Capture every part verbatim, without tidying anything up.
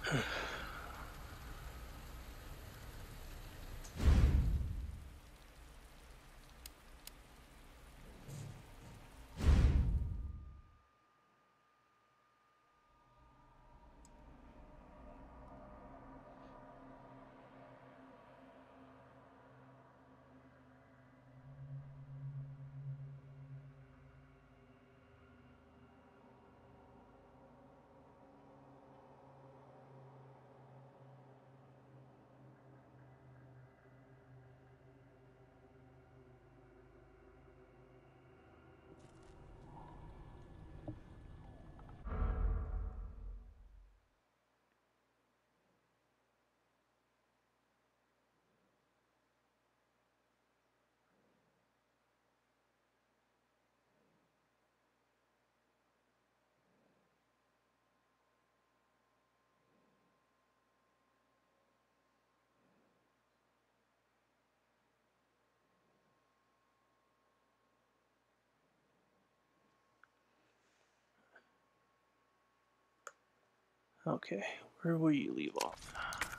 Okay, where will you leave off?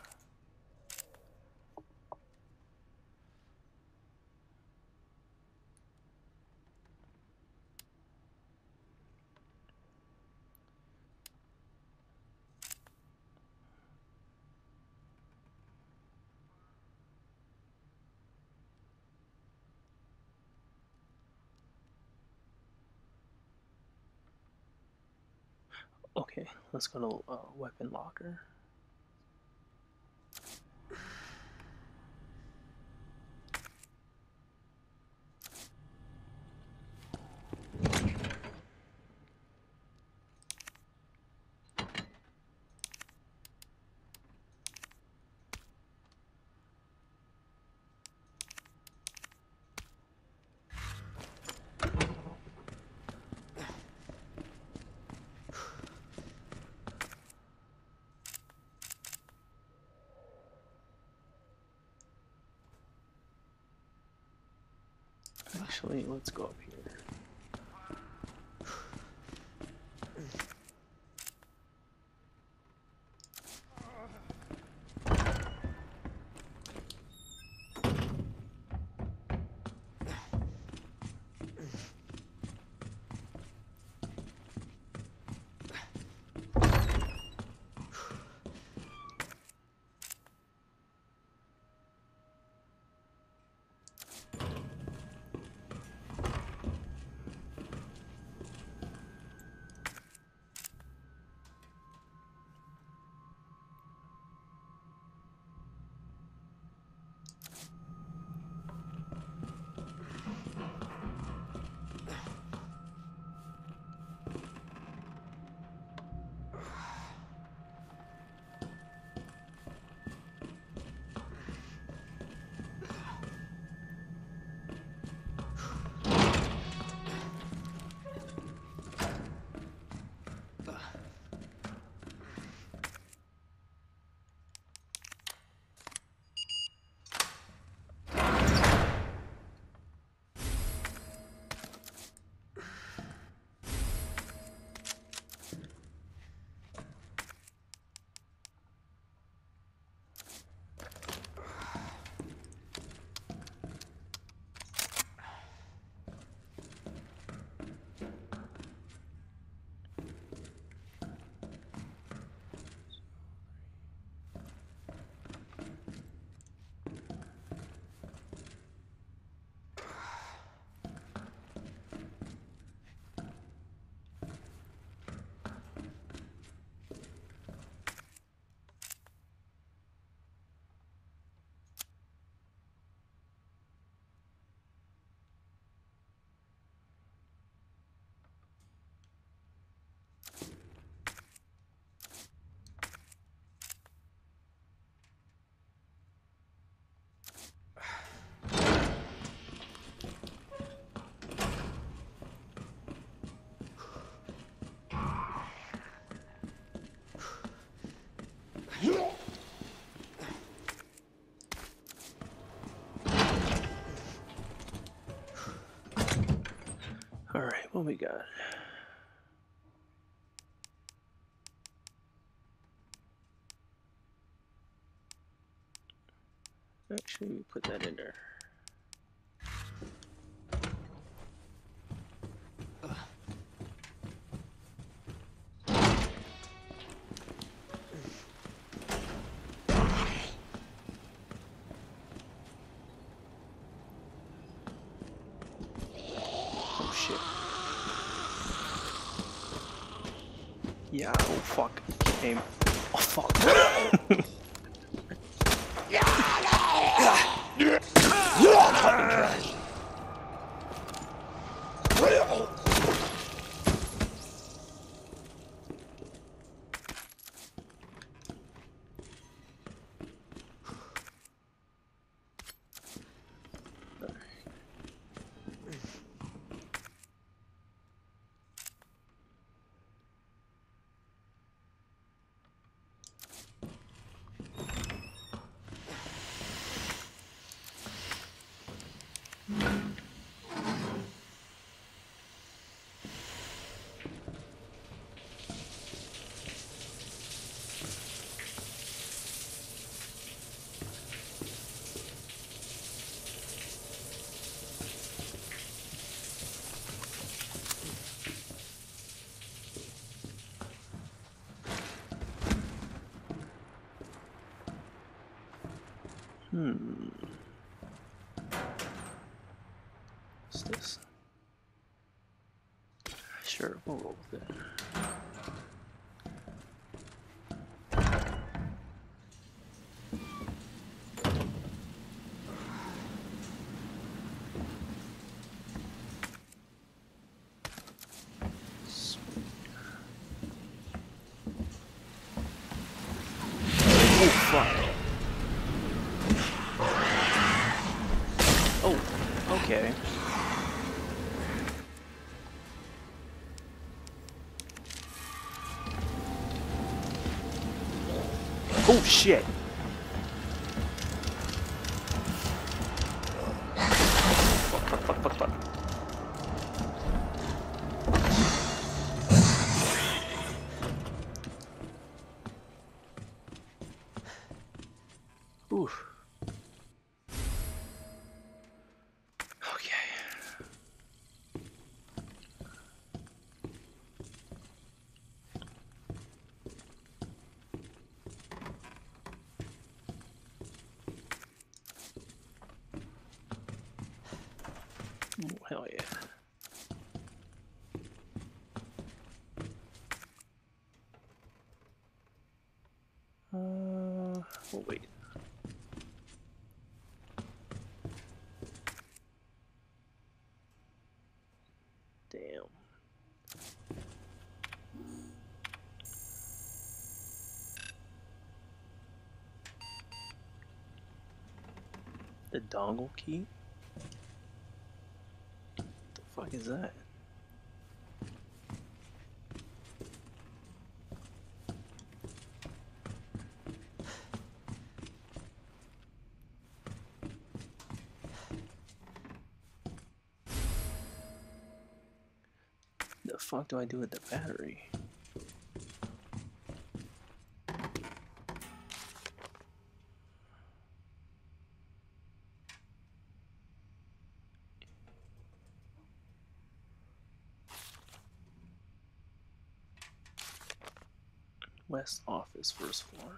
Okay, let's go to uh, weapon locker. Actually, let's go up here. Alright, what we got? Actually, put that in there. Oh shit. Yeah, oh fuck. Aim. Oh fuck. Hmm. What's this? Sure, we'll roll with it. Oh fuck. Oh, okay. Oh shit. Fuck, fuck, fuck, fuck, fuck. Oof. Okay. Oh, hell yeah. Uh, oh wait. Damn. The dongle key? What the fuck is that? The fuck do I do with the battery? West office, first floor.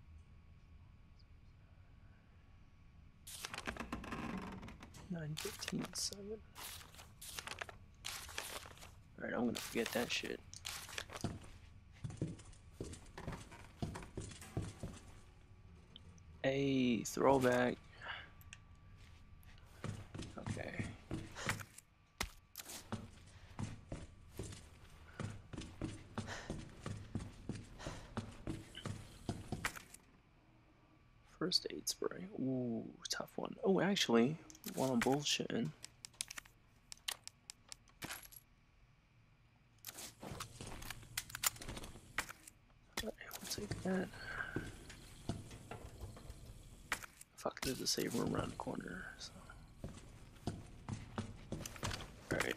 nine fifteen seven. Alright, I'm gonna forget that shit. A throwback. Okay. First aid spray. Ooh, tough one. Oh, actually, while I'm bullshitting. Alright, we'll take that. Fuck, there's a save room around the corner. So. Alright.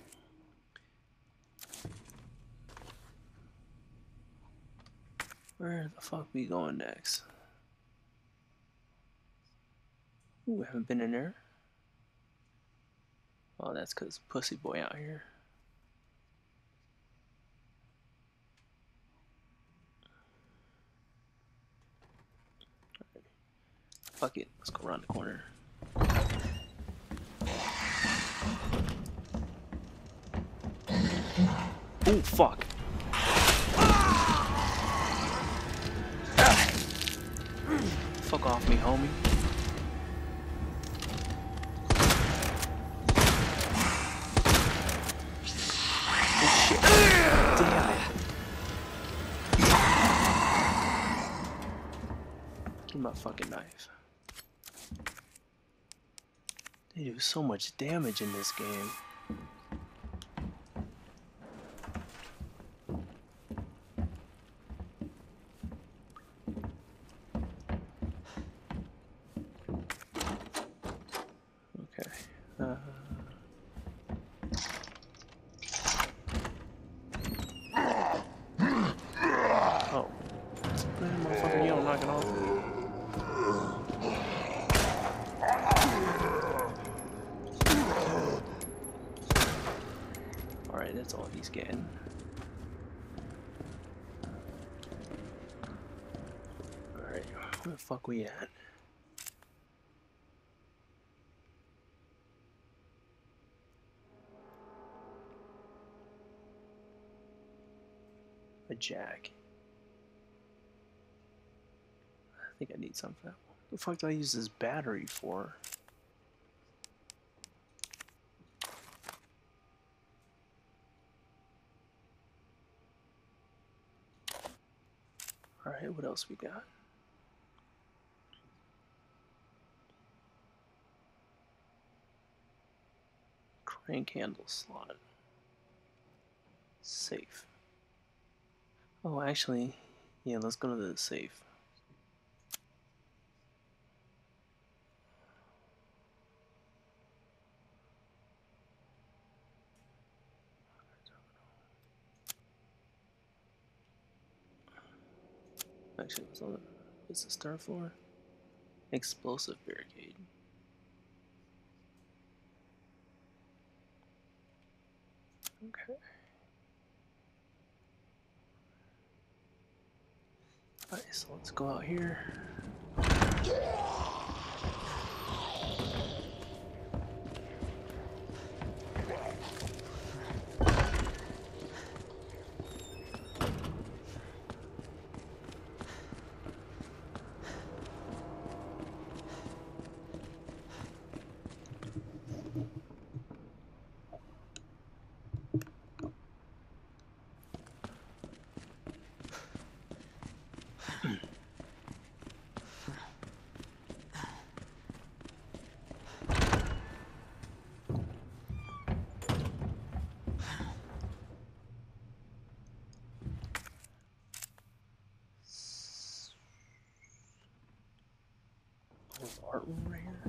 Where the fuck we going next? Ooh, haven't been in there. Oh, that's because pussy boy out here. Right. Fuck it, let's go around the corner. Oh, fuck. Fuck off me, homie. Oh, shit. Damn it. Give me my fucking knife. They do so much damage in this game. Okay. Uh... Oh. Man, motherfucker, you don't knock it off. Alright, that's all he's getting. Alright, where the fuck we at? A jack. I think I need something for that one. What the fuck do I use this battery for? Alright, what else we got? Crank handle slot. Safe. Oh, actually, yeah, let's go to the safe. Actually, what's on the, what's the star for? Explosive barricade. Okay. Alright, so let's go out here. Art room right here.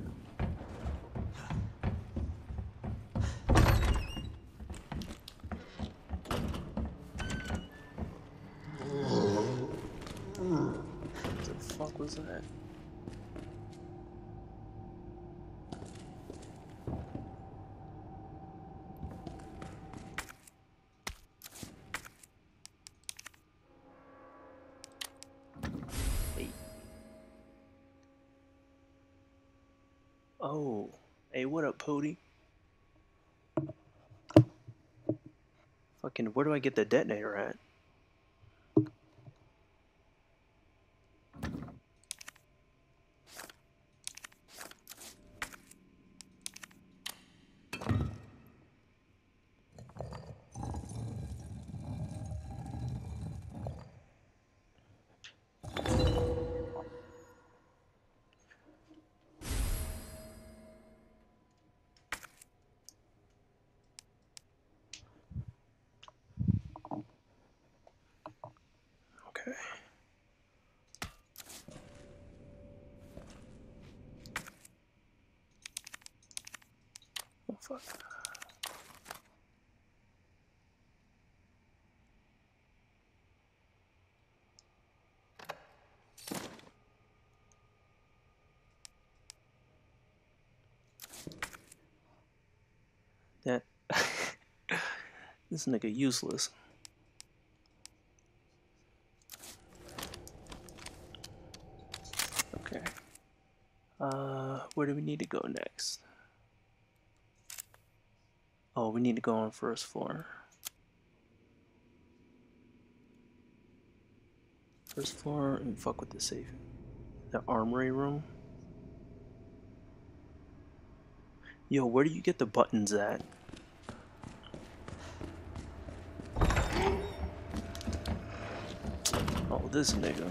What the fuck was that? Hey. Oh. Hey, what up, Pody? Fucking, where do I get the detonator at? Okay. Oh, fuck. That this nigga useless. Okay. Uh, where do we need to go next? Oh, we need to go on first floor. First floor and fuck with the safe. The armory room. Yo, where do you get the buttons at? Oh, this nigga.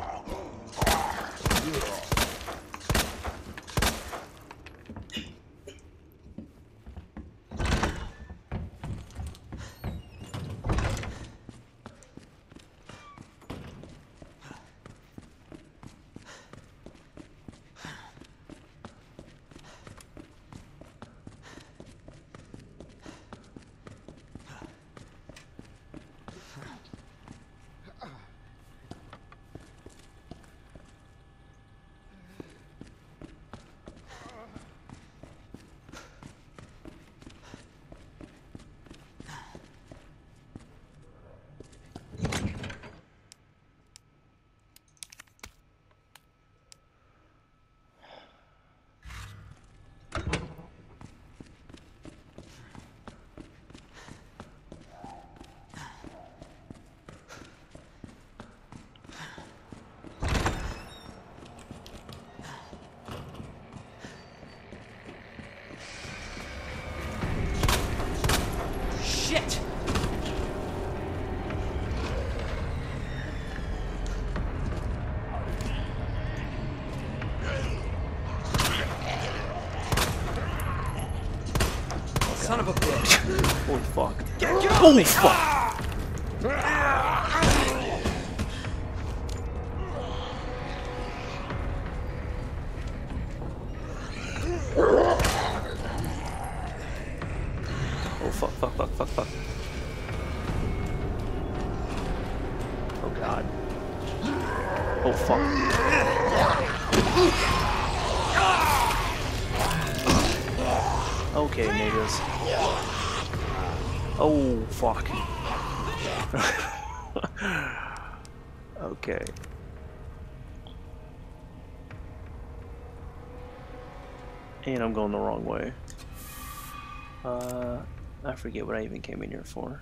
Shit! Son of a bitch! Holy fuck. Get, get Holy me. fuck! Oh fuck, fuck, fuck, fuck, fuck. Oh god. Oh fuck. Okay, niggas. Oh fuck. Okay. And I'm going the wrong way. Uh, I forget what I even came in here for.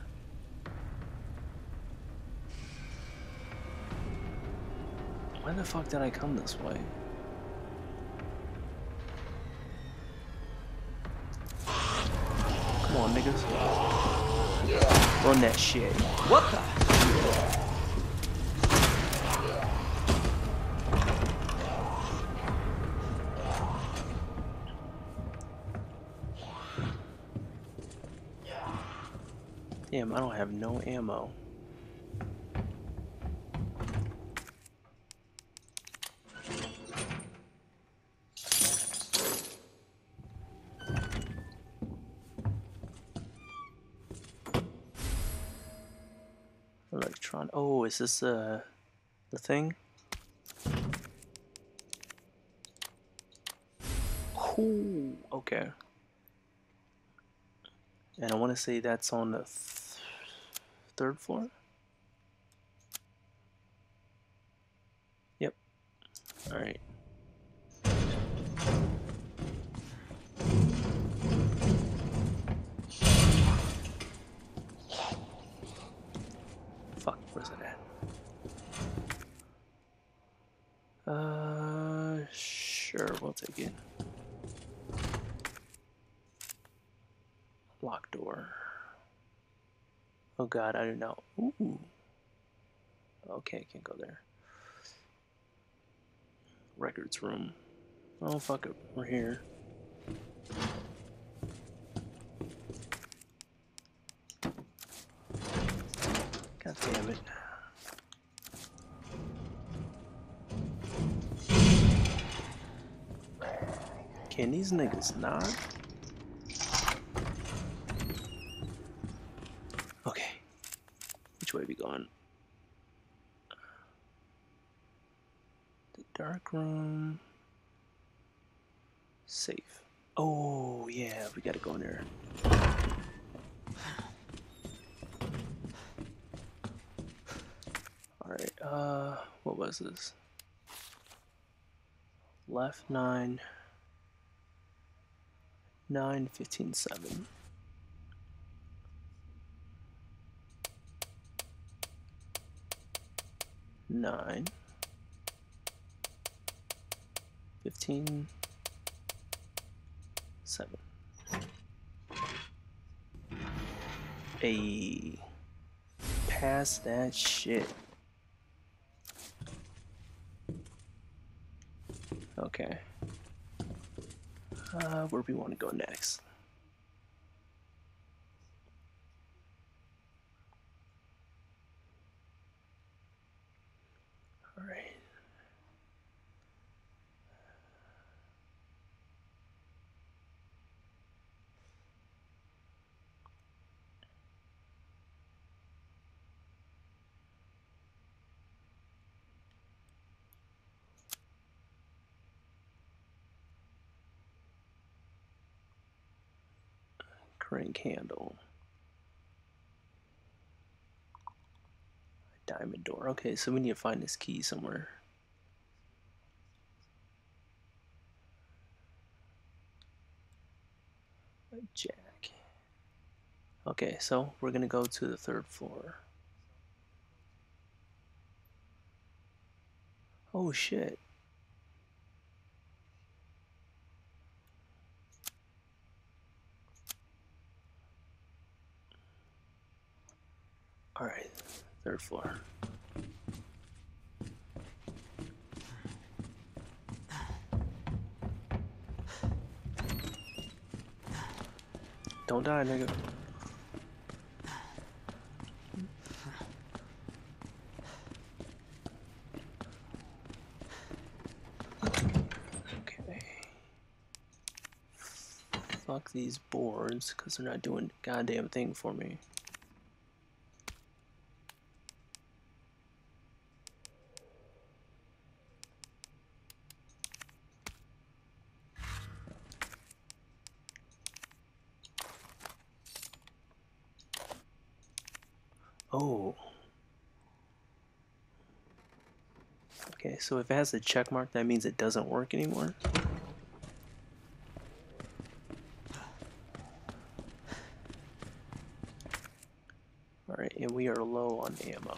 Why the fuck did I come this way? Come on, niggas. Run that shit. What the? Damn, I don't have no ammo. Electron. Oh, is this uh the thing? Ooh, okay. And I want to say that's on the th third floor. Yep. All right. Fuck, where's it at? Uh, sure, we'll take it. Locked door. Oh god, I don't know. Ooh. Okay, can't go there. Records room. Oh fuck it, we're here. God damn it. Can these niggas not? Okay. Which way are we going? The dark room. Safe. Oh yeah, we gotta go in there. Uh, what was this? Left nine, nine, fifteen, seven. Nine, fifteen, seven. A pass that shit. Okay. Uh, where do we want to go next? All right. Crank handle. Diamond door. Okay, so we need to find this key somewhere. Jack. Okay, so we're gonna go to the third floor. Oh shit. Alright, third floor. Don't die, nigga. Okay. Fuck these boards, because they're not doing a goddamn thing for me. Oh. Okay, so if it has a check mark, that means it doesn't work anymore. Alright, and we are low on ammo.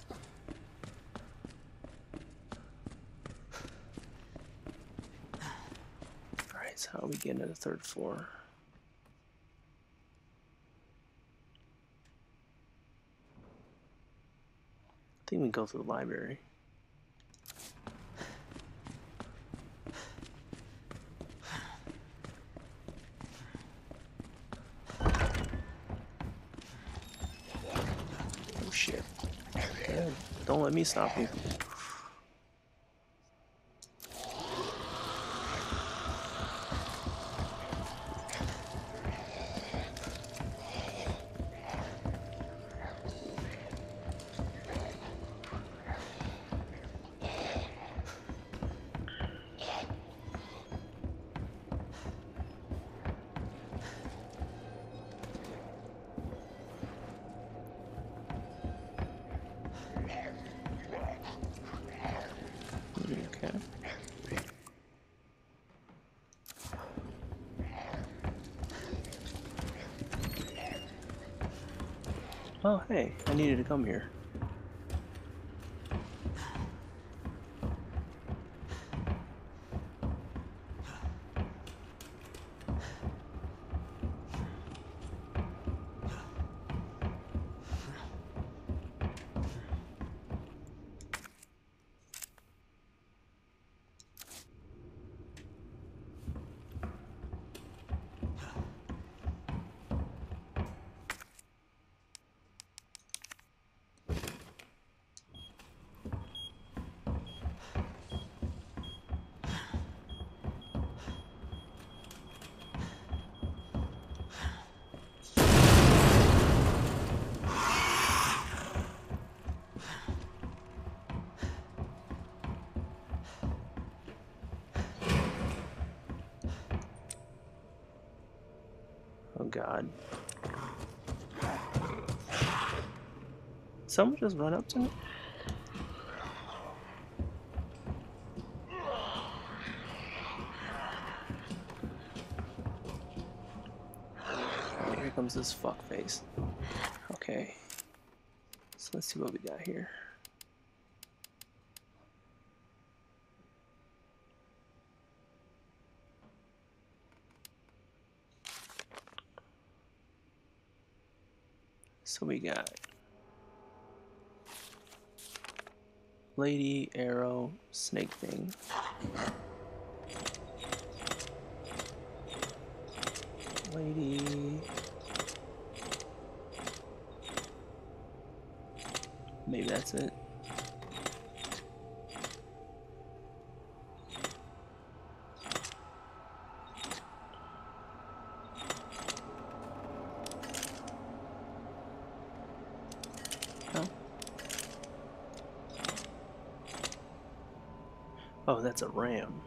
Alright, so how are we getting to the third floor? I think we can go to the library. Oh shit. Yeah, don't let me stop you. Okay. Oh, hey, I needed to come here. Oh god. Someone just run up to me? comes this fuck face. Okay. So let's see what we got here. So we got lady, arrow, snake thing. Lady. Maybe that's it. No? Oh, that's a ram.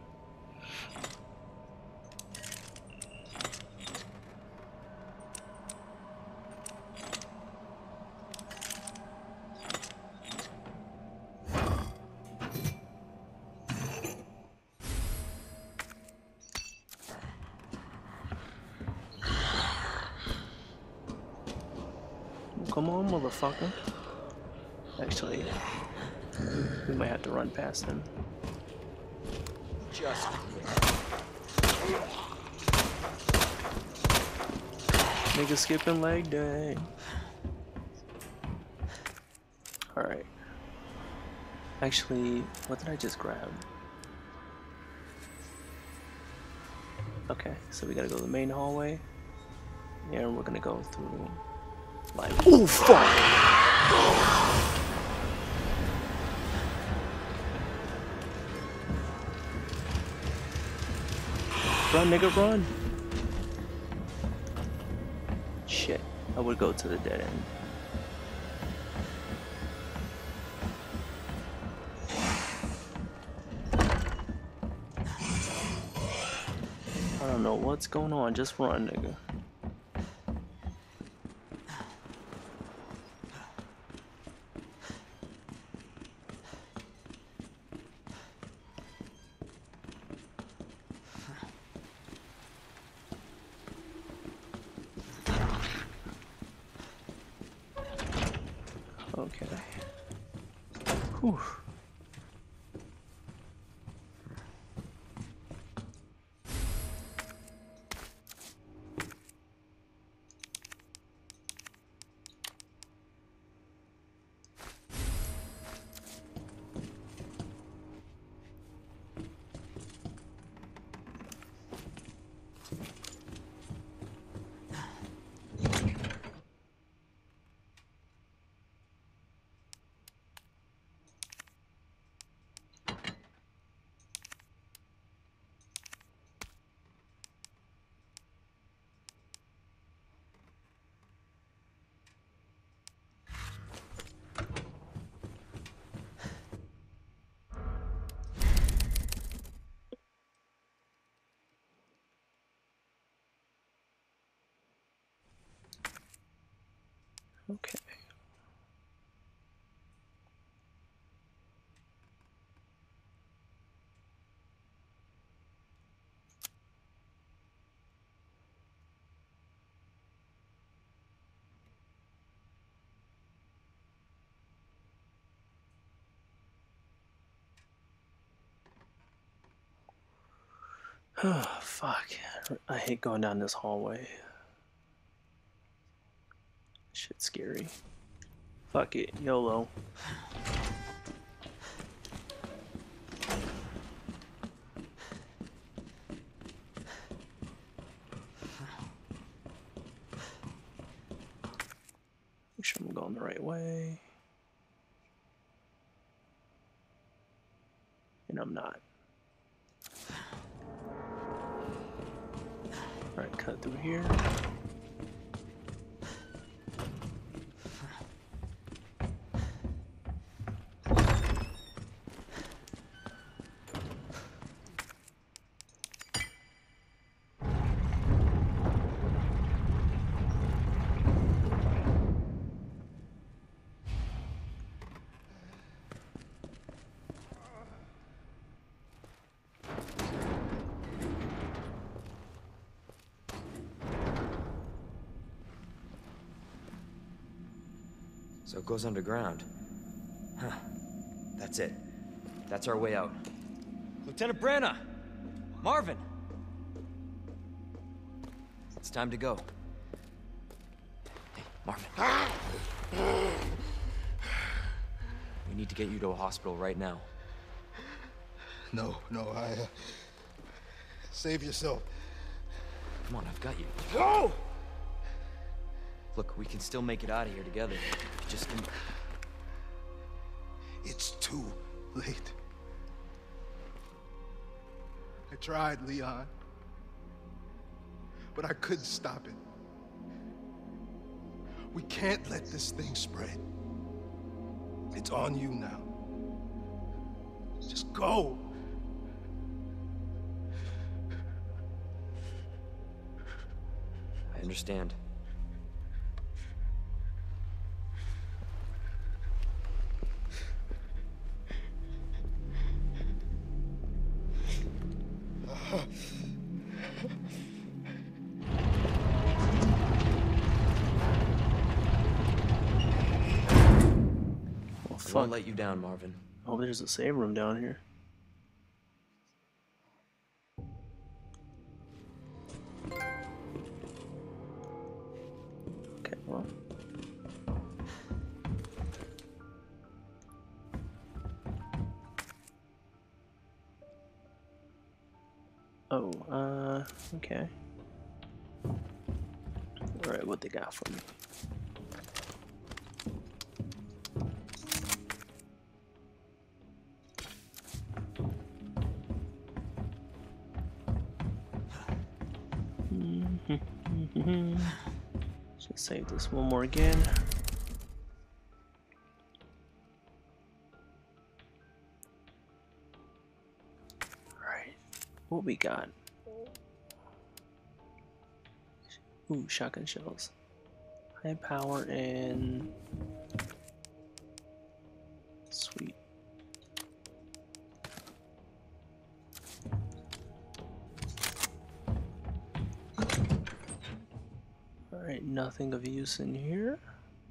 Come on, motherfucker. Actually, we might have to run past him. Just Nigga skipping leg day. Alright. Actually, what did I just grab? Okay, so we gotta go to the main hallway. And we're gonna go through like oh fuck! Run, nigga, run! Shit, I would go to the dead end. I don't know what's going on, just run, nigga. Okay. Whew. Okay. Oh, fuck. I hate going down this hallway. Shit's scary. Fuck it, YOLO. Make sure I'm going the right way. And I'm not. Alright, cut through here. So it goes underground. Huh. That's it. That's our way out. Lieutenant Branna! Marvin! It's time to go. Hey, Marvin. We need to get you to a hospital right now. No, no, I... Uh, save yourself. Come on, I've got you. No! Look, we can still make it out of here together. Just... It's too late. I tried, Leon. But I couldn't stop it. We can't let this thing spread. It's on you now. Just go. I understand. Well, I won't fuck. let you down, Marvin. Oh, there's a save room down here. Okay, well. Oh, uh, okay. Alright, what they got for me? Just save this one more again. Alright, what we got? Ooh, shotgun shells. High power and... Sweet. Alright, nothing of use in here.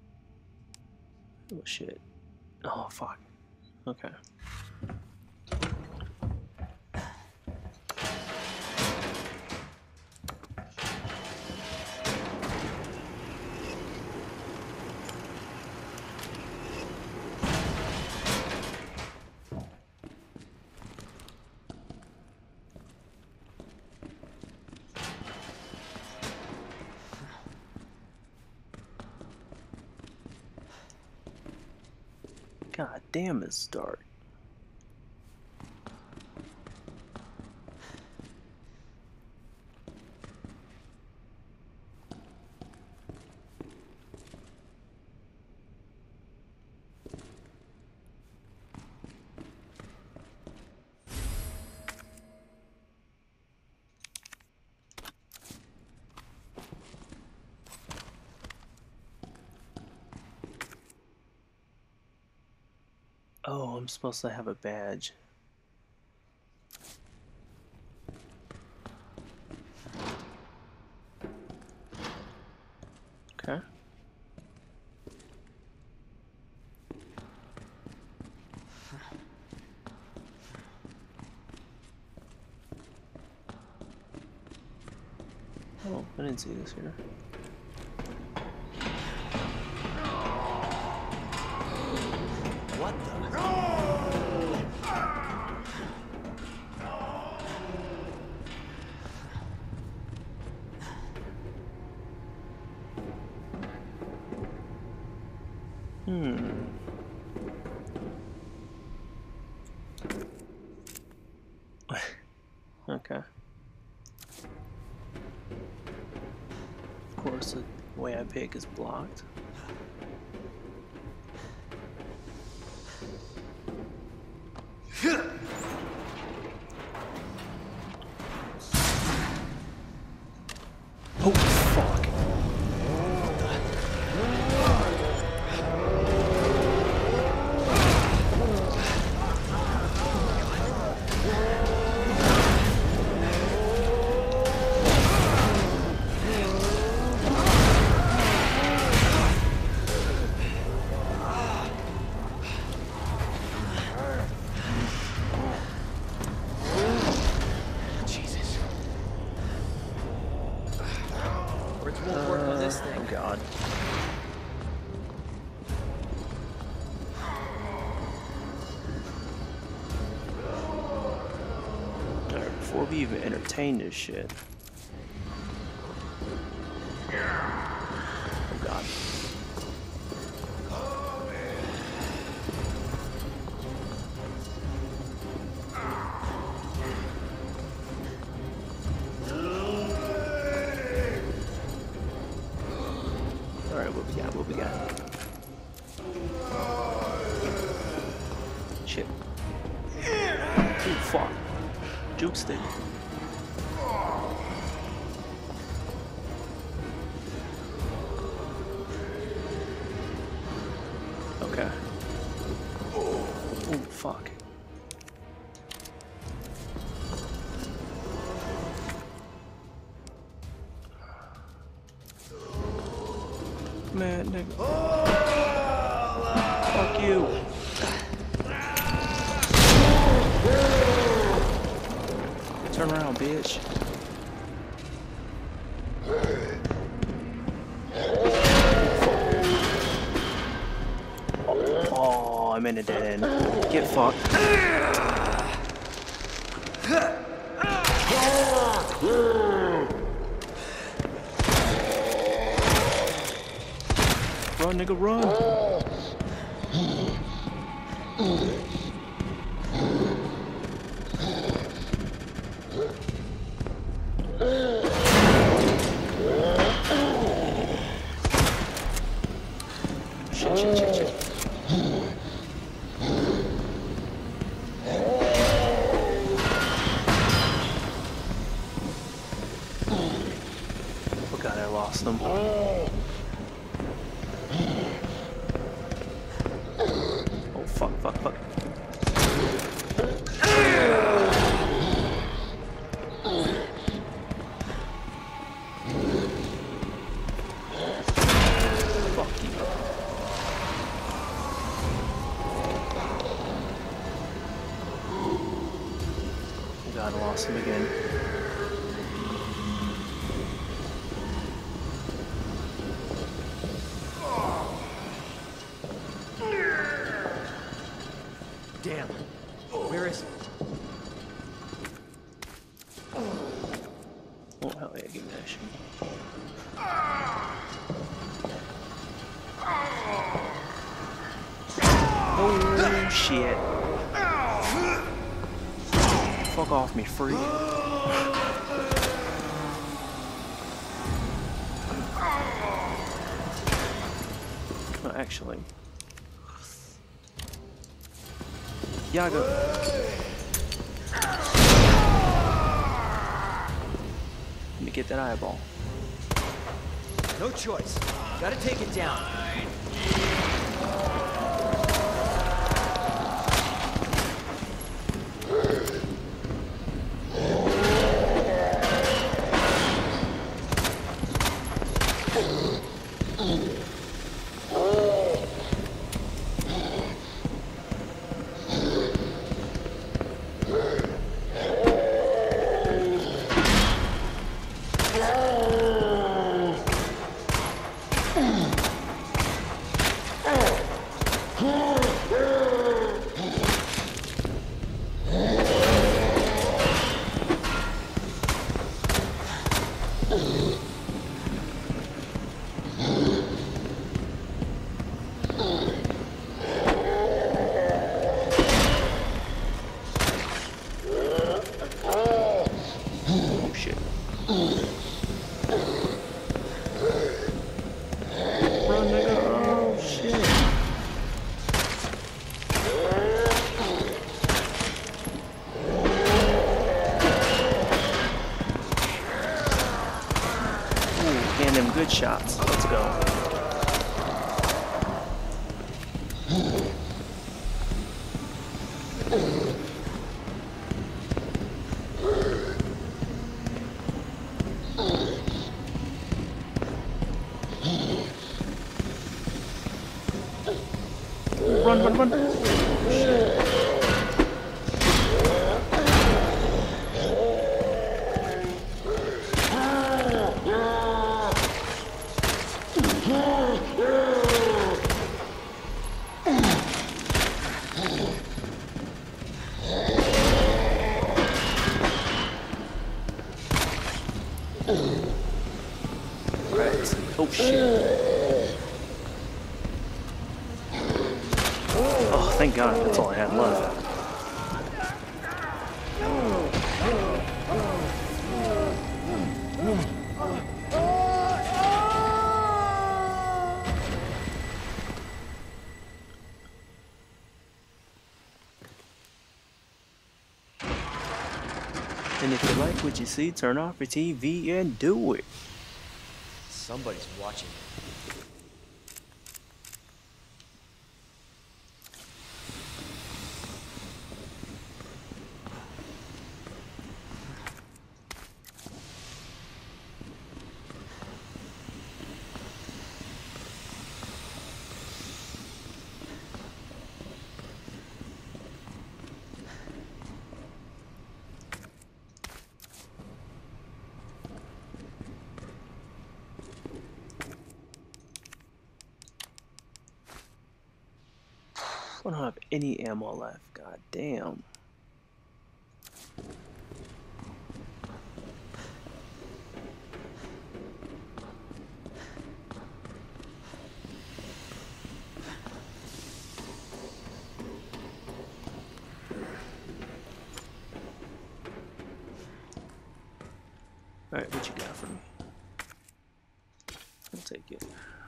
Oh shit. Oh fuck. Okay. God damn, it's dark. Oh, I'm supposed to have a badge. Okay. Oh, I didn't see this here. What the? Hmm. Okay. Of course, the way I pick is blocked. Oh, fuck. before we even entertain this shit. Oh god. Alright, what we got? What we got? Shit. Oh fuck. Juke stick. Okay. Oh fuck. Man, nigga. Fuck you. Turn around, bitch. Oh, I'm in a dead end. Get fucked. Run, nigga, run. Shit, shit, shit, shit. Oh god, I lost them. Oh fuck, fuck, fuck. Fuck you. Oh god, I lost him again. Damn. Where is he? Oh hell yeah, give me that shit. Oh shit. Fuck off me, free. No, actually. Yaga. Let me get that eyeball. No choice. Gotta take it down. Oh shit. Run, nigga. Oh shit. Ooh, getting them good shots. Let's go. Run, run, run. Shit. Oh shit. Oh, thank God, that's all I had left. And if you like what you see, turn off your T V and do it. Somebody's watching. I don't have any ammo left. God damn. Alright, what you got for me? I'll take it.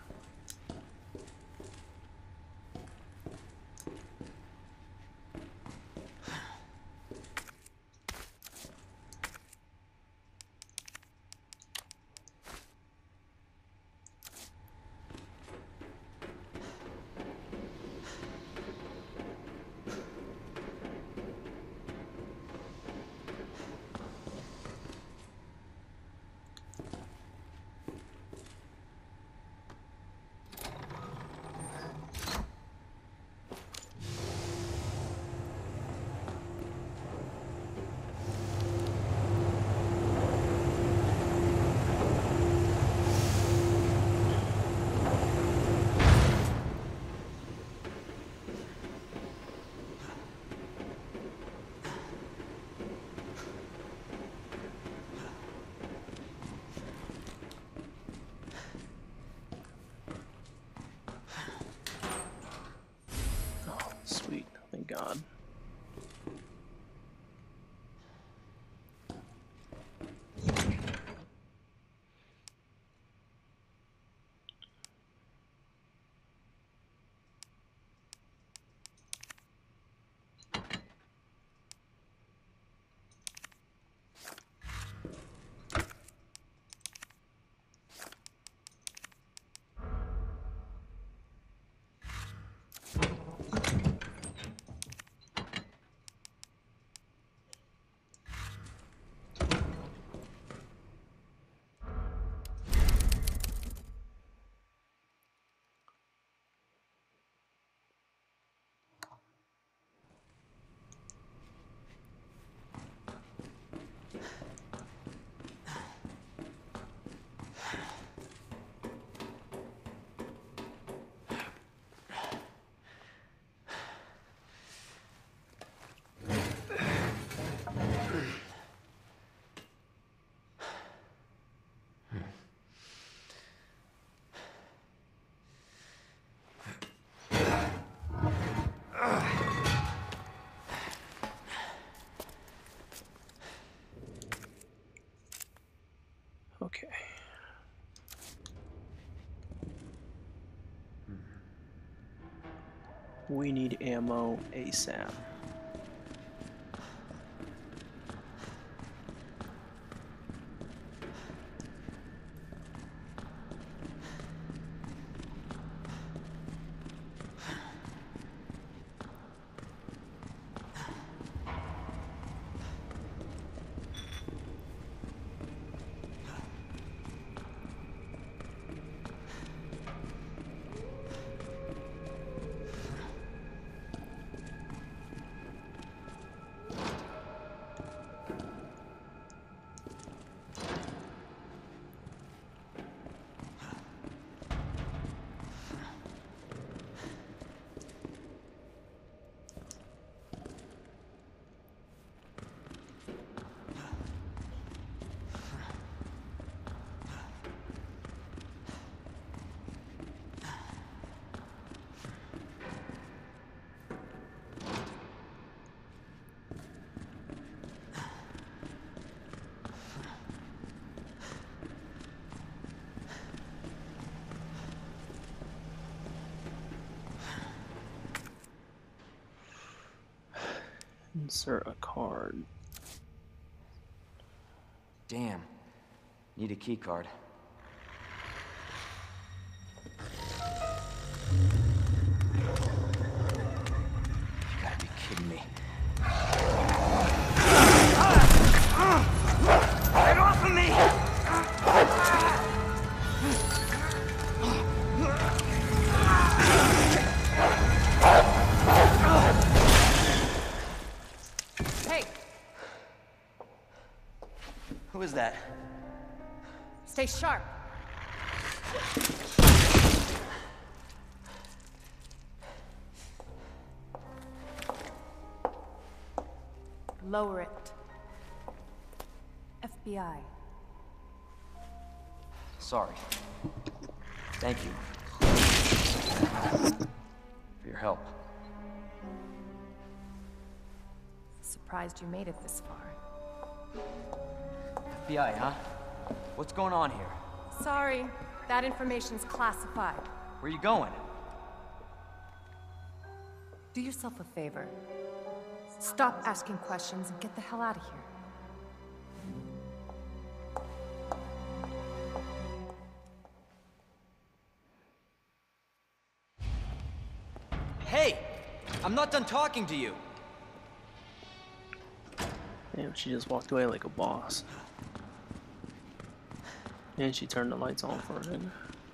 Sweet, thank God. Okay. We need ammo ASAP. Insert a card. Damn. Need a key card. You gotta be kidding me. Get off of me! Hey! Who is that? Stay sharp. Lower it. F B I. Sorry. Thank you. For your help. Surprised you made it this far. F B I, huh? What's going on here? Sorry, that information's classified. Where you going? Do yourself a favor. Stop asking questions and get the hell out of here. Hey! I'm not done talking to you! Damn, she just walked away like a boss. And she turned the lights on for him.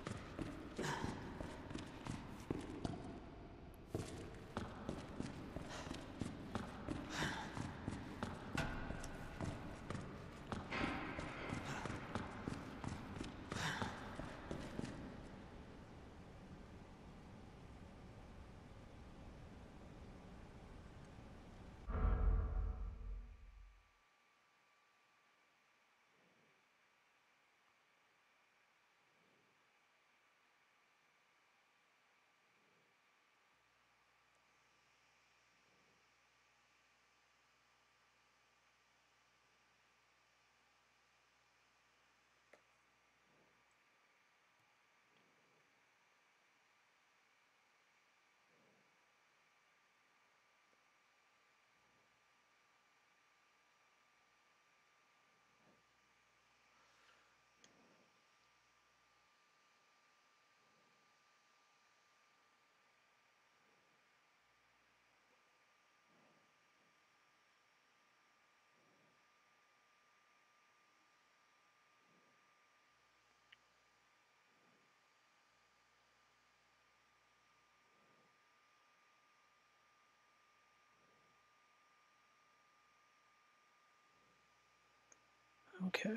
Okay.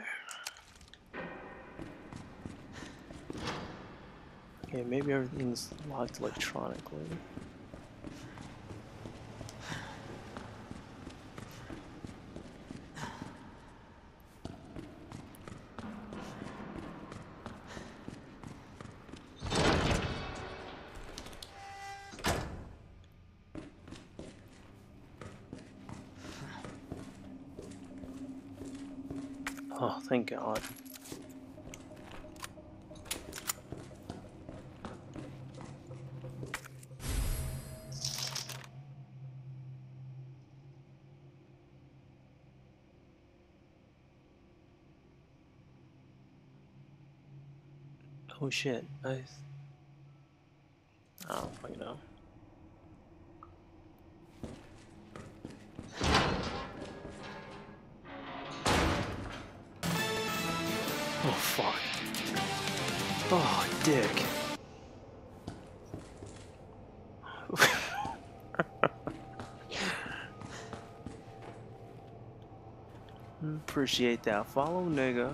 Okay, maybe everything's locked electronically. Oh, thank God. Oh shit, I... I don't fucking know. Oh fuck. Oh, dick. Appreciate that follow, nigga.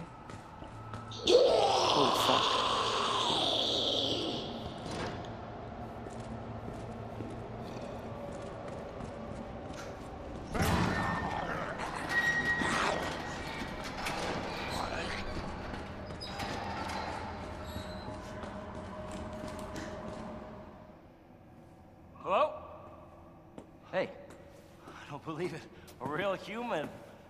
Oh fuck. Hello? Hey. I don't believe it. A real human.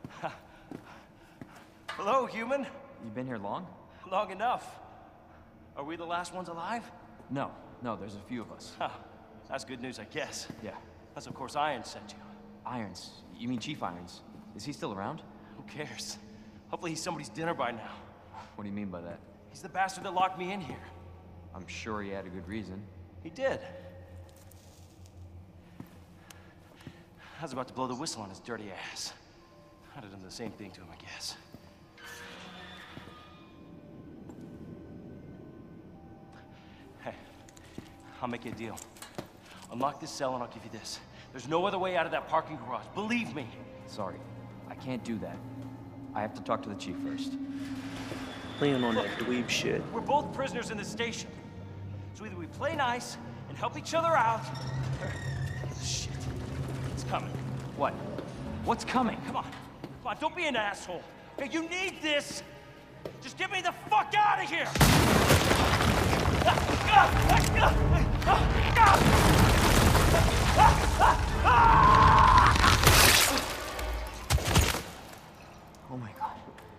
Hello, human. You been here long? Long enough. Are we the last ones alive? No. No, there's a few of us. Huh. That's good news, I guess. Yeah. That's of course Irons sent you. Irons? You mean Chief Irons? Is he still around? Who cares? Hopefully he's somebody's dinner by now. What do you mean by that? He's the bastard that locked me in here. I'm sure he had a good reason. He did. I was about to blow the whistle on his dirty ass. I'd have done the same thing to him, I guess. Hey, I'll make you a deal. Unlock this cell and I'll give you this. There's no other way out of that parking garage, believe me. Sorry, I can't do that. I have to talk to the chief first. Playing on that dweeb shit. We're both prisoners in the station. So either we play nice and help each other out, or... Shit. It's coming. What? What's coming? Come on. Come on, don't be an asshole. Hey, you need this. Just get me the fuck out of here! Oh my god.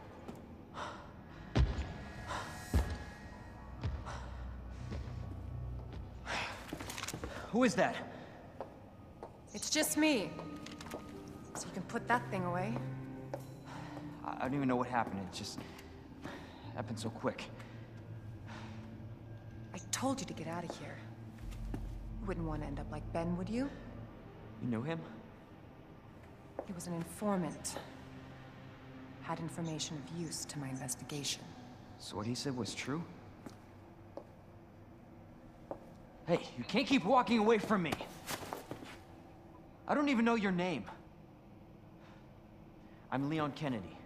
Who is that? It's just me. So you can put that thing away. I I don't even know what happened. It just happened so quick. I told you to get out of here. You wouldn't want to end up like Ben, would you? You knew him? He was an informant. Had information of use to my investigation. So what he said was true? Hey, you can't keep walking away from me. I don't even know your name. I'm Leon Kennedy.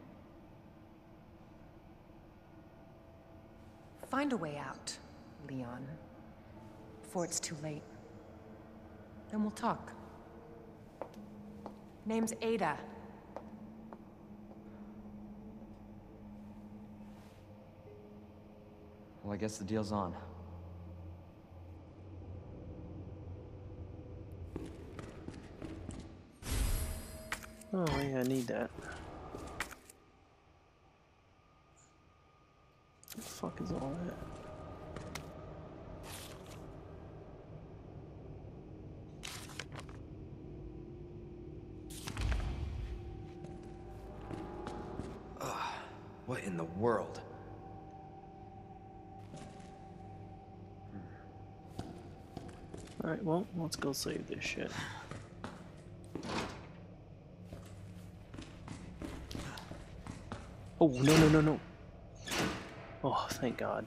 Find a way out, Leon. Before it's too late. Then we'll talk. Name's Ada. Well, I guess the deal's on. Oh yeah, I need that. What the fuck is all that? What in the world? Alright, well, let's go save this shit. Oh, no, no, no, no. Oh, thank God.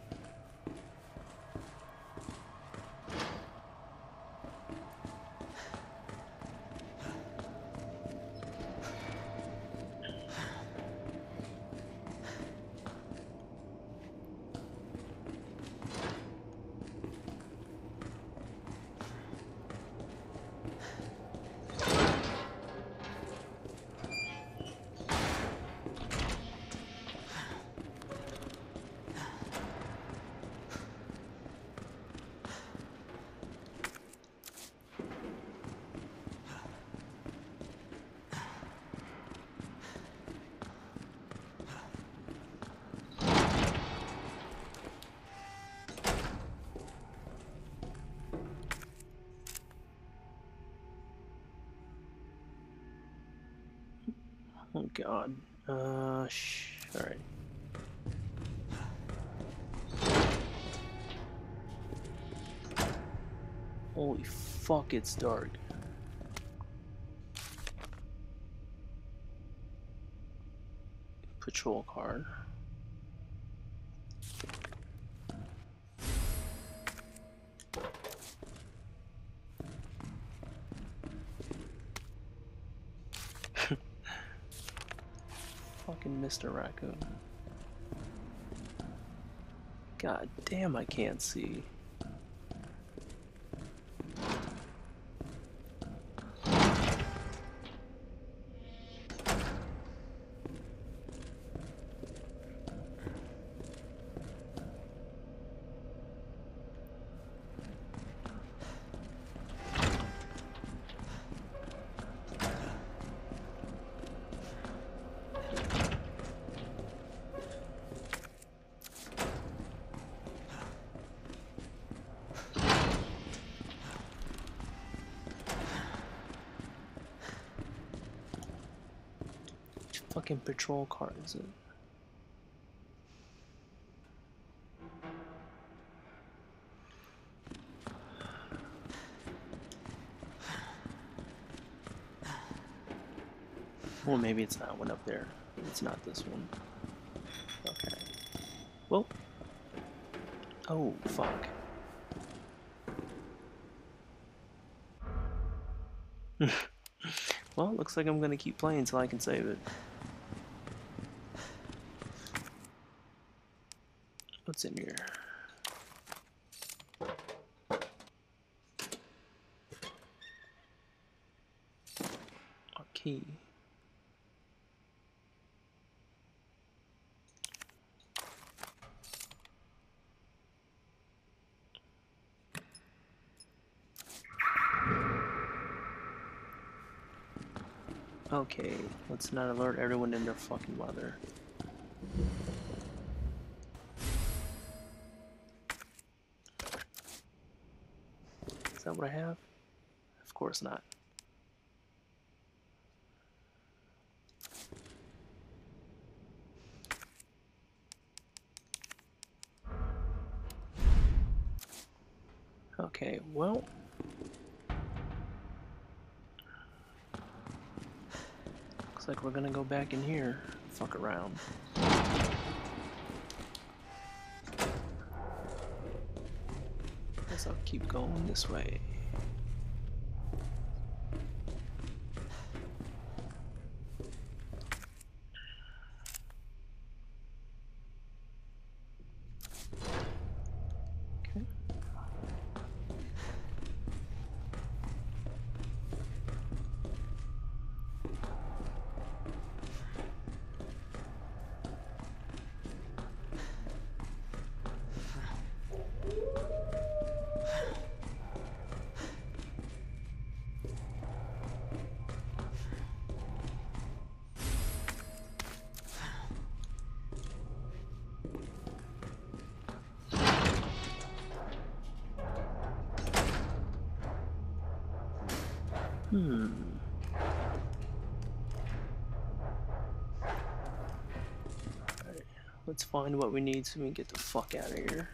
Oh God. Uh, shh. All right. Holy fuck! It's dark. Patrol card. Fucking Mister Raccoon. God damn, I can't see. fucking patrol car is it? Well, maybe it's that one up there. It's not this one. Okay. Well. Oh, fuck. Well, looks like I'm gonna keep playing until I can save it. What's in here? A key. Okay, let's not alert everyone in their fucking mother. Is that what I have? Of course not. Okay, well. Looks like we're gonna go back in here, fuck around. Guess I'll keep going this way. Okay. Hmm. Alright, let's find what we need so we can get the fuck out of here.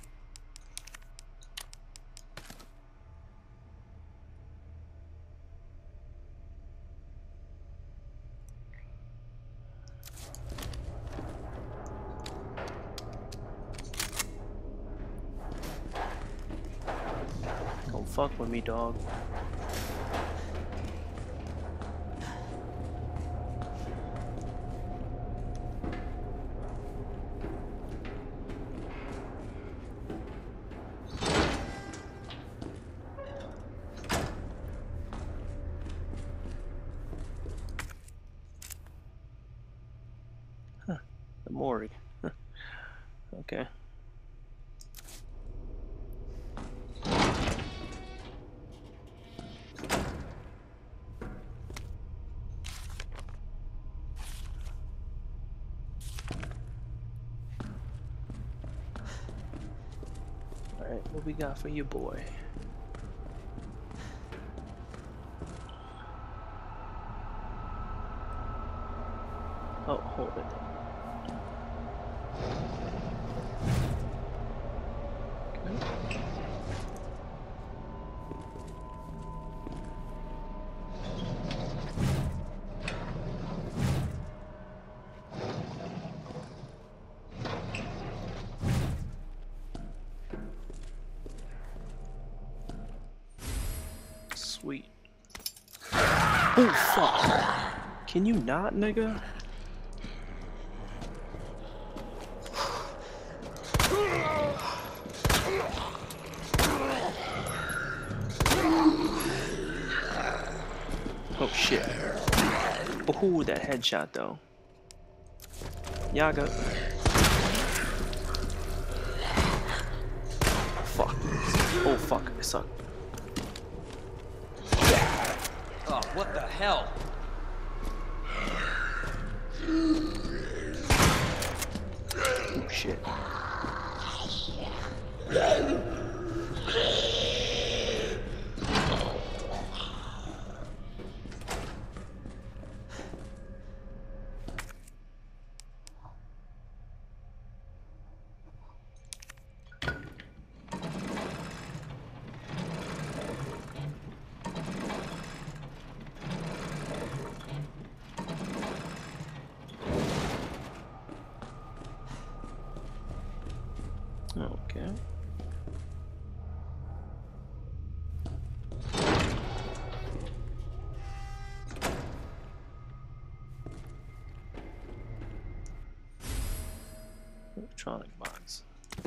Don't fuck with me, dog. The morgue. Okay. Alright, what we got for you, boy? Oh, hold it. Sweet. Oh fuck. Can you not, nigga? Oh shit. Oh, that headshot though. Yaga. Fuck. Oh fuck, I suck. Oh, what the hell? Oh shit. Okay. Electronic box.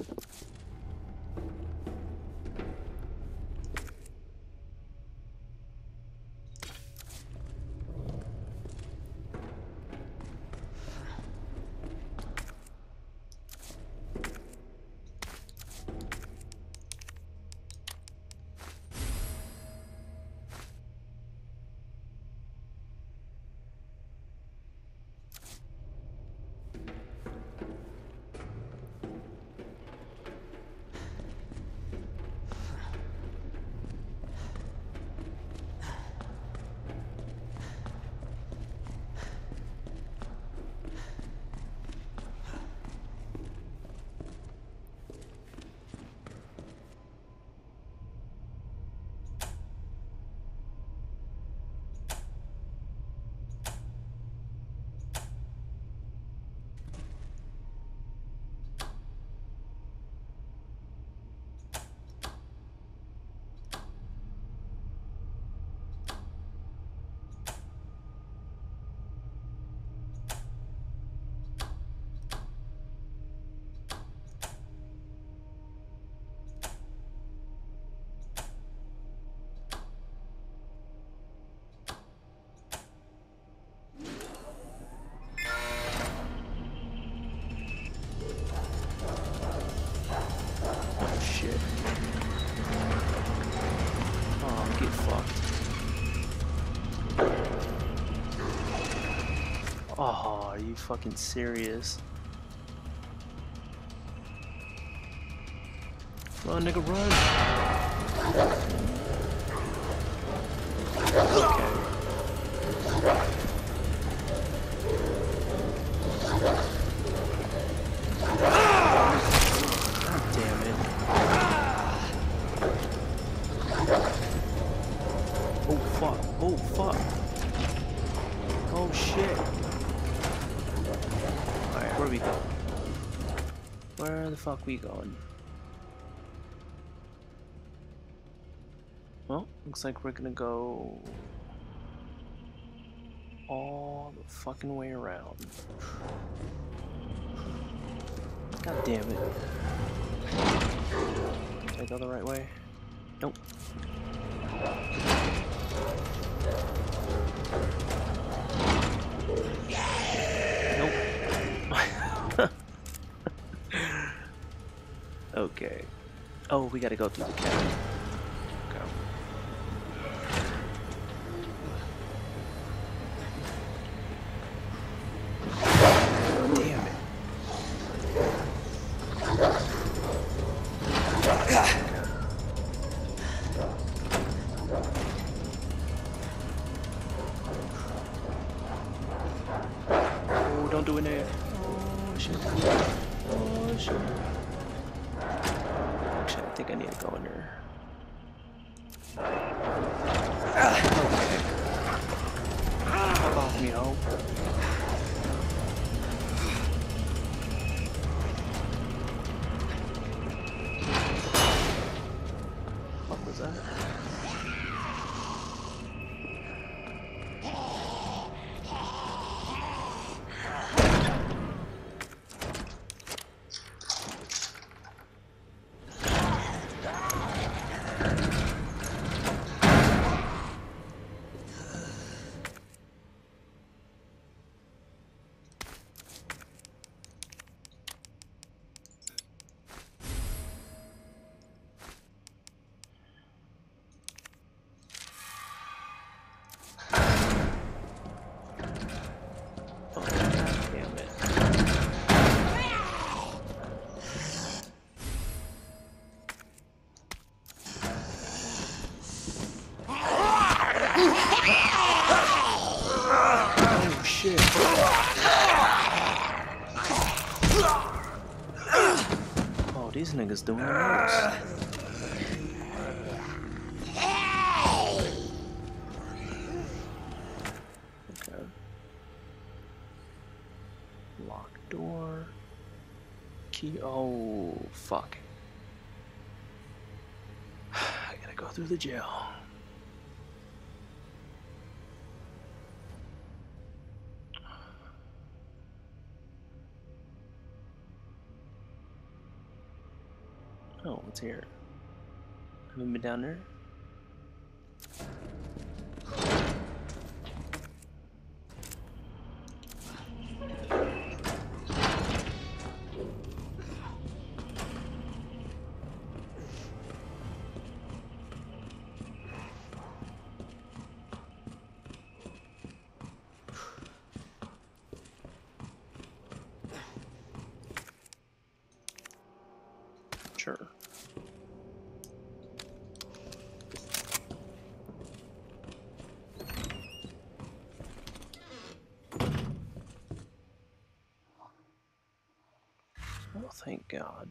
Oh, are you fucking serious? Run, nigga, run! Okay. God damn it. Oh, fuck. Oh, fuck. Oh, shit. Alright, where we go? Where the fuck we going? Well, looks like we're gonna go all the fucking way around. God damn it. Did I go the right way? Nope. Nope. Okay. Oh, we gotta go through the cabin. Okay. Damn it. Oh, don't do it there. Oh, shit. Oh, shit. Actually, I think I need to go in there. Okay. Fuck off me, ho. What was that? Oh, these niggas doing the most. Okay. Locked door. Key. Oh, fuck. Go through the jail. Oh, what's here? Haven't been down there. Sure. Oh, thank God.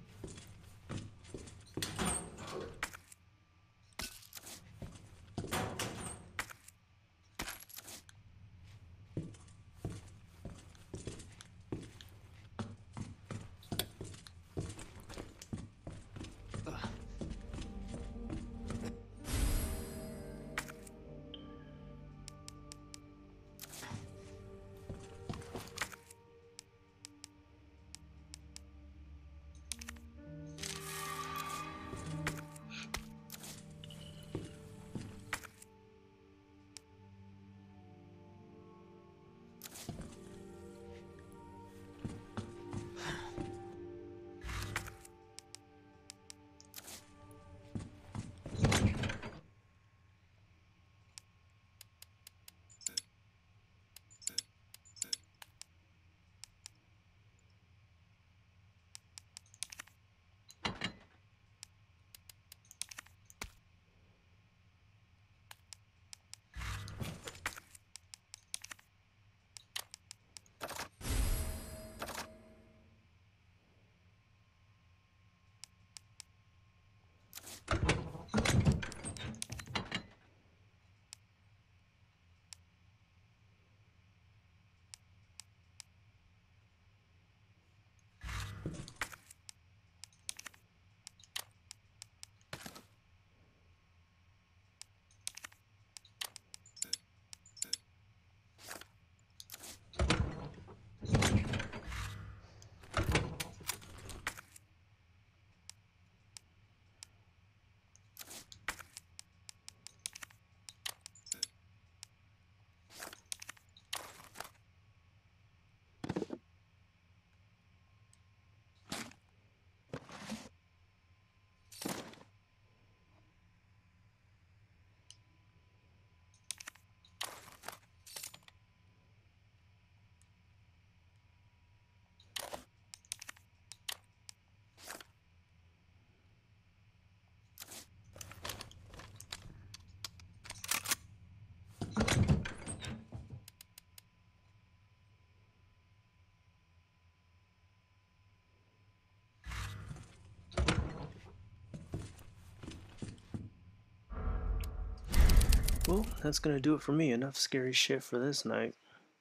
Well, that's gonna do it for me. Enough scary shit for this night.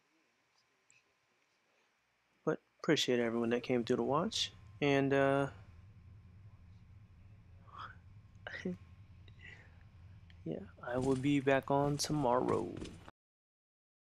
But appreciate everyone that came through to watch. And, uh... yeah, I will be back on tomorrow.